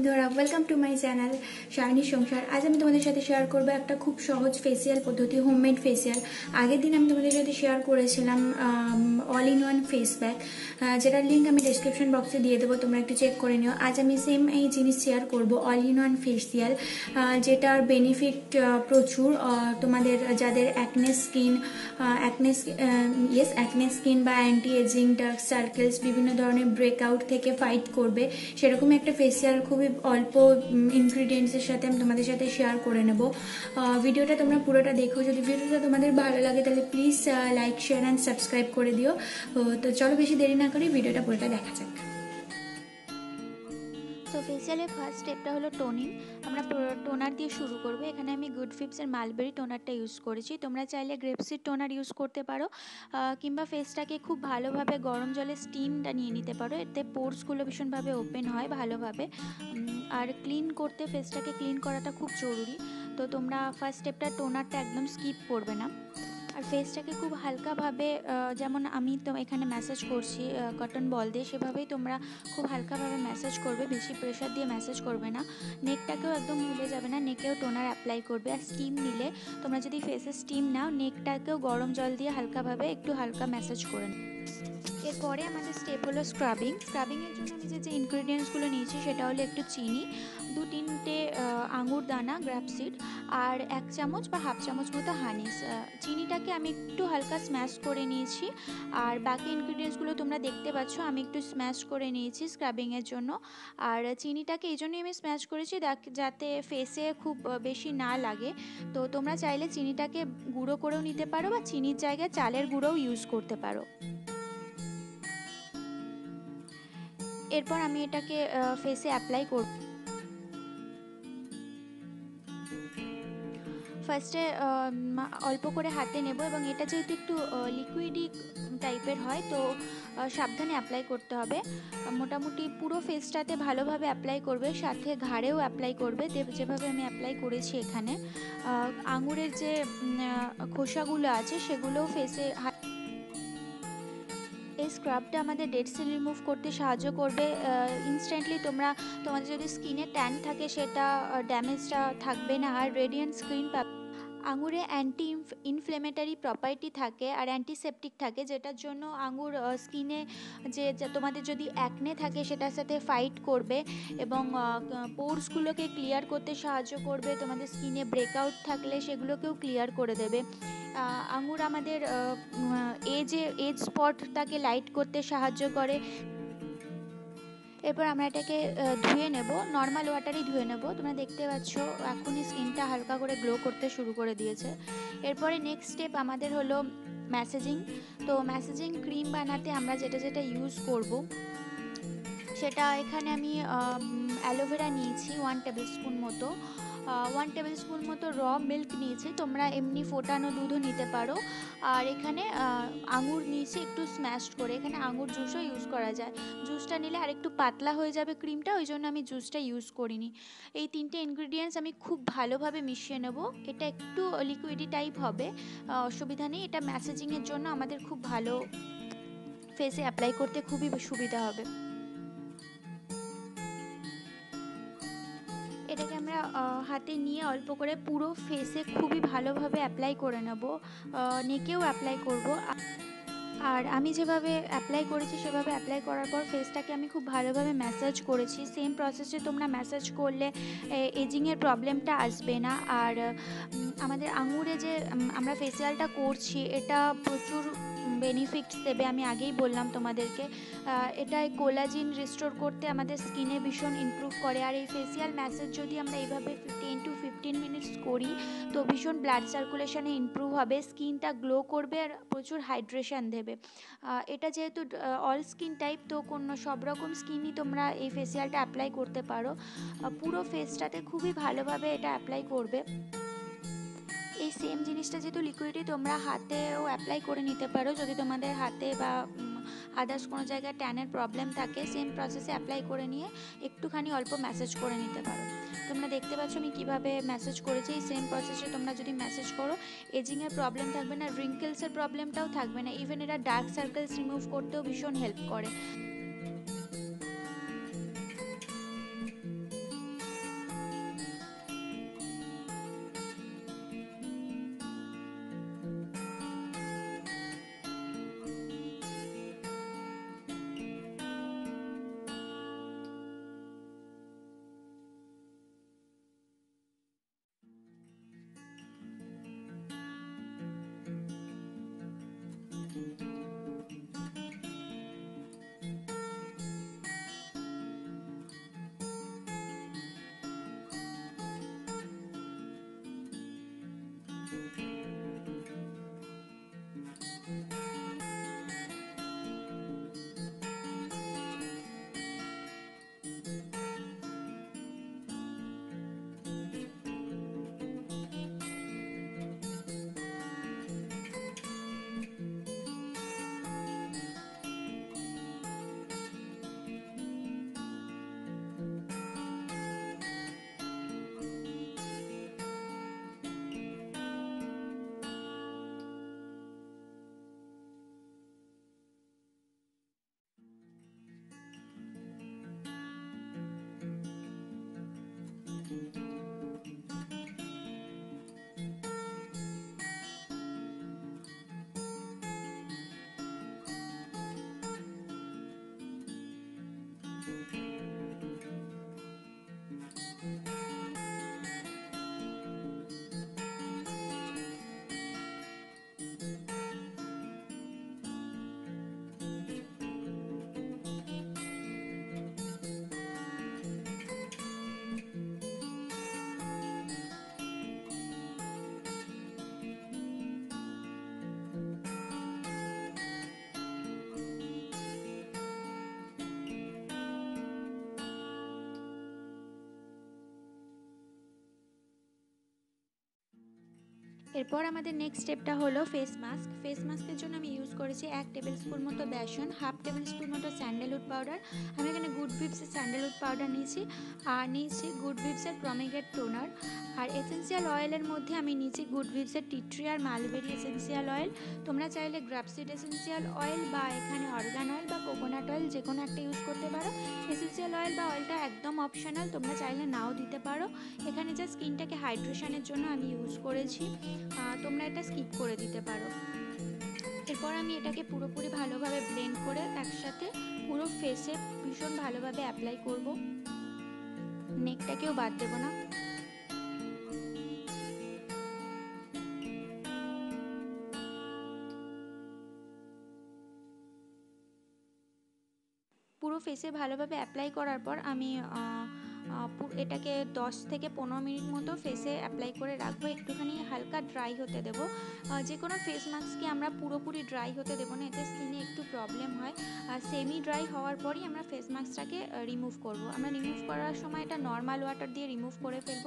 বন্ধুরা, welcome to my channel Shiny সংসার। আজ আমি তোমাদের সাথে শেয়ার করবো একটা খুব সহজ ফেসিয়াল পদ্ধতি, হোমমেড ফেসিয়াল। আগের দিন আমি তোমাদের সাথে শেয়ার করেছিলাম all in one face pack, যেটার লিঙ্ক আমি ডেসক্রিপশন বক্সে দিয়ে দেবো, তোমরা একটু চেক করে নিও। আজ আমি সেম এই জিনিস শেয়ার করবো, অল ইন ওয়ান ফেসিয়াল, যেটার বেনিফিট প্রচুর। তোমাদের যাদের অ্যাকনে স্কিন বা অ্যান্টি এজিং, ডার্ক সার্কেলস, বিভিন্ন ধরনের ব্রেকআউট থেকে ফাইট করবে, সেরকম একটা ফেসিয়াল খুবই অল্প ইনগ্রিডিয়েন্টসের সাথে আমি তোমাদের সাথে শেয়ার করে নেব। ভিডিওটা তোমরা পুরোটা দেখো। যদি ভিডিওটা তোমাদের ভালো লাগে তাহলে please like, share and subscribe করে দিও। তো চলো বেশি দেরি না করে ভিডিওটা পুরোটা দেখা যাক। তো ফেসিয়ালের ফার্স্ট স্টেপটা হলো টোনিং। আমরা টোনার দিয়ে শুরু করব। এখানে আমি গুড ফিপসের মালবেরি টোনারটা ইউজ করেছি। তোমরা চাইলে গ্রেপসিড টোনার ইউজ করতে পারো, কিংবা ফেসটাকে খুব ভালোভাবে গরম জলে স্টিমটা নিয়ে নিতে পারো। এতে পোর্সগুলো ভীষণভাবে ওপেন হয় ভালোভাবে। আর ফেসটাকে ক্লিন করাটা খুব জরুরি। তো তোমরা ফার্স্ট স্টেপটা টোনারটা একদম স্কিপ করবে না। আর ফেসটাকে খুব হালকাভাবে, যেমন আমি তো এখানে ম্যাসাজ করছি কটন বল দিয়ে, সেভাবেই তোমরা খুব হালকাভাবে ম্যাসাজ করবে, বেশি প্রেশার দিয়ে ম্যাসাজ করবে না। নেকটাকেও একদম মুড়ে যাবে না, নেকেও টোনার অ্যাপ্লাই করবে। আর স্টিম নিলে তোমরা যদি ফেসে স্টিম নাও, নেকটাকেও গরম জল দিয়ে হালকাভাবে একটু হালকা ম্যাসাজ করে নাও। এরপরে আমাদের স্টেপ হলো স্ক্রাবিংয়ের জন্য আমি যে ইনগ্রিডিয়েন্টসগুলো নিয়েছি সেটা হলো একটু চিনি, 2-3টে আঙুর দানা গ্রাপসিড, আর 1 চামচ বা হাফ চামচ মতো হানি। চিনিটাকে আমি একটু হালকা স্ম্যাশ করে নিয়েছি, আর বাকি ইনগ্রিডিয়েন্টসগুলো তোমরা দেখতে পাচ্ছ আমি একটু স্ম্যাশ করে নিয়েছি স্ক্রাবিংয়ের জন্য। আর চিনিটাকে এই জন্যই আমি স্ম্যাশ করেছি যাতে ফেসে খুব বেশি না লাগে। তো তোমরা চাইলে চিনিটাকে গুঁড়ো করেও নিতে পারো, বা চিনির জায়গায় চালের গুঁড়োও ইউজ করতে পারো। এরপর আমি এটাকে ফেসে অ্যাপ্লাই করব। ফার্স্টে অল্প করে হাতে নেব, এবং এটা যেহেতু একটু লিকুইডি টাইপের হয়, তো সাবধানে অ্যাপ্লাই করতে হবে। মোটামুটি পুরো ফেসটাতে ভালোভাবে অ্যাপ্লাই করবে, সাথে ঘাড়েও অ্যাপ্লাই করবে, যেভাবে আমি অ্যাপ্লাই করেছি এখানে। আঙুরের যে খোসাগুলো আছে সেগুলোও ফেসে। এই স্ক্রাবটা আমাদের ডেড সেল রিমুভ করতে সাহায্য করবে ইনস্ট্যান্টলি। তোমাদের যদি স্কিনে ট্যান থাকে সেটা ড্যামেজটা থাকবে না, আর রেডিয়েন্ট স্কিন পাবে। আঙুরে অ্যান্টি ইনফ্লেমেটারি প্রপার্টি থাকে আর অ্যান্টিসেপটিক থাকে, যেটার জন্য আঙুর স্কিনে যে তোমাদের যদি অ্যাকনে থাকে সেটার সাথে ফাইট করবে, এবং পোর্সগুলোকে ক্লিয়ার করতে সাহায্য করবে। তোমাদের স্কিনে ব্রেকআউট থাকলে সেগুলোকেও ক্লিয়ার করে দেবে। আঙুর আমাদের এজ স্পটটাকে লাইট করতে সাহায্য করে। এরপর আমরা এটাকে ধুয়ে নেব, নর্মাল ওয়াটারেই ধুয়ে নেব। তোমরা দেখতে পাচ্ছ এখনই স্কিনটা হালকা করে গ্লো করতে শুরু করে দিয়েছে। এরপরে নেক্সট স্টেপ আমাদের হলো ম্যাসেজিং। তো ম্যাসেজিং ক্রিম বানাতে আমরা যেটা ইউজ করব সেটা, এখানে আমি অ্যালোভেরা নিয়েছি 1 টেবিল স্পুন মতো, 1 টেবিল স্পুন মতো র মিল্ক নিয়েছি। তোমরা এমনি ফোটানো দুধও নিতে পারো। আর এখানে আঙুর নিয়েছি একটু স্ম্যাশড করে, এখানে আঙুর জুসও ইউজ করা যায়। জুসটা নিলে আর একটু পাতলা হয়ে যাবে ক্রিমটা, ওই জন্য আমি জুসটা ইউজ করিনি। এই 3টে ইনগ্রিডিয়েন্টস আমি খুব ভালোভাবে মিশিয়ে নেব। এটা একটু লিকুইডি টাইপ হবে, অসুবিধা নেই। এটা ম্যাসেজিংয়ের জন্য আমাদের খুব ভালো, ফেসে অ্যাপ্লাই করতে খুবই সুবিধা হবে। এটাকে আমরা হাতে নিয়ে অল্প করে পুরো ফেসে খুবই ভালোভাবে অ্যাপ্লাই করে নেব, নেকেও অ্যাপ্লাই করব। আর আমি যেভাবে অ্যাপ্লাই করেছি সেভাবে অ্যাপ্লাই করার পর ফেসটাকে আমি খুব ভালোভাবে ম্যাসাজ করেছি। সেম প্রসেসে তোমরা ম্যাসাজ করলে এজিংয়ের প্রবলেমটা আসবে না। আর আমাদের আঙুরে যে আমরা ফেসিয়ালটা করছি এটা প্রচুর বেনিফিটস দেবে, আমি আগেই বললাম তোমাদেরকে। এটাই কোলাজিন রিস্টোর করতে আমাদের স্কিনে ভীষণ ইমপ্রুভ করে। আর এই ফেসিয়াল ম্যাসাজ যদি আমরা এইভাবে 10 to 15 মিনিটস করি তো ভীষণ ব্লাড সার্কুলেশনে ইমপ্রুভ হবে, স্কিনটা গ্লো করবে, আর প্রচুর হাইড্রেশন দেবে। এটা যেহেতু অল স্কিন টাইপ, তো সব রকম স্কিনই তোমরা এই ফেসিয়ালটা অ্যাপ্লাই করতে পারো। পুরো ফেসটাতে খুবই ভালোভাবে এটা অ্যাপ্লাই করবে। এই সেম জিনিসটা যেহেতু লিকুইডই, তোমরা হাতেও অ্যাপ্লাই করে নিতে পারো যদি তোমাদের হাতে বা আদার্স কোনো জায়গায় ট্যানের প্রবলেম থাকে। সেম প্রসেসে অ্যাপ্লাই করে নিয়ে একটুখানি অল্প ম্যাসাজ করে নিতে পারো। তোমরা দেখতে পাচ্ছ আমি কীভাবে ম্যাসাজ করেছি। এই সেম প্রসেসে তোমরা যদি ম্যাসাজ করো, এজিংয়ের প্রবলেম থাকবে না, রিঙ্কেলসের প্রবলেমটাও থাকবে না। ইভেন এটা ডার্ক সার্কেলস রিমুভ করতেও ভীষণ হেল্প করে। এরপর আমাদের নেক্সট স্টেপটা হলো ফেস মাস্ক। ফেস মাস্কের জন্য আমি ইউজ করেছি 1 টেবিল স্পুন মতো বেসন, 1/2 টেবিল স্পুন মতো স্যান্ডেলউড পাউডার। আমি এখানে গুড ভিপসের স্যান্ডেলউড পাউডার নিয়েছি, আর নিয়েছি গুড ভিপসের প্রমিগ্রেট টোনার। আর এসেন্সিয়াল অয়েলের মধ্যে আমি নিয়েছি গুড ভিপসের টি ট্রি আর মালবেরি এসেন্সিয়াল অয়েল। তোমরা চাইলে গ্রাপসিড এসেন্সিয়াল অয়েল বা এখানে অর্গান অয়েল বা কোকোনাট অয়েল যে কোনো একটা ইউজ করতে পারো। এসেন্সিয়াল অয়েল বা অয়েলটা একদম অপশনাল, তোমরা চাইলে নাও দিতে পারো। এখানে যা স্কিনটাকে হাইড্রেশনের জন্য আমি ইউজ করেছি, তোমরা এটা স্কিপ করে দিতে পারো। এরপর আমি এটাকে পুরোপুরি ভালোভাবে ব্লেন্ড করে একসাথে পুরো ফেসে ভীষণ ভালোভাবে অ্যাপ্লাই করব, নেকটাকেও বাদ দেবো না। পুরো ফেসে ভালোভাবে অ্যাপ্লাই করার পর আমি এটাকে 10 থেকে 15 মিনিট মতো ফেসে অ্যাপ্লাই করে রাখবো, একটুখানি হালকা ড্রাই হতে দেবো। যে কোনো ফেস মাস্ককে আমরা পুরোপুরি ড্রাই হতে দেবো না, এতে স্কিনে একটু প্রবলেম হয়। আর সেমি ড্রাই হওয়ার পরই আমরা ফেস মাস্কটাকে রিমুভ করব। আমরা রিমুভ করার সময় এটা নর্মাল ওয়াটার দিয়ে রিমুভ করে ফেলবো।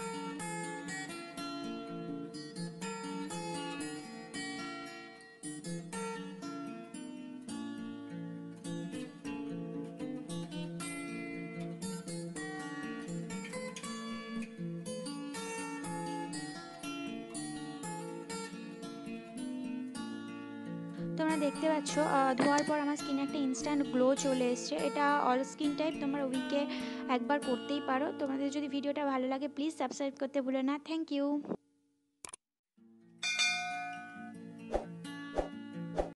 তোমরা দেখতে পাচ্ছ ধোয়ার পর আমার স্কিনে একটা ইনস্ট্যান্ট গ্লো চলে এসছে। এটা অল স্কিন টাইপ, তোমরা উইকে একবার করতেই পারো। তোমাদের যদি ভিডিওটা ভালো লাগে প্লিজ সাবস্ক্রাইব করতে ভুলো না। Thank you.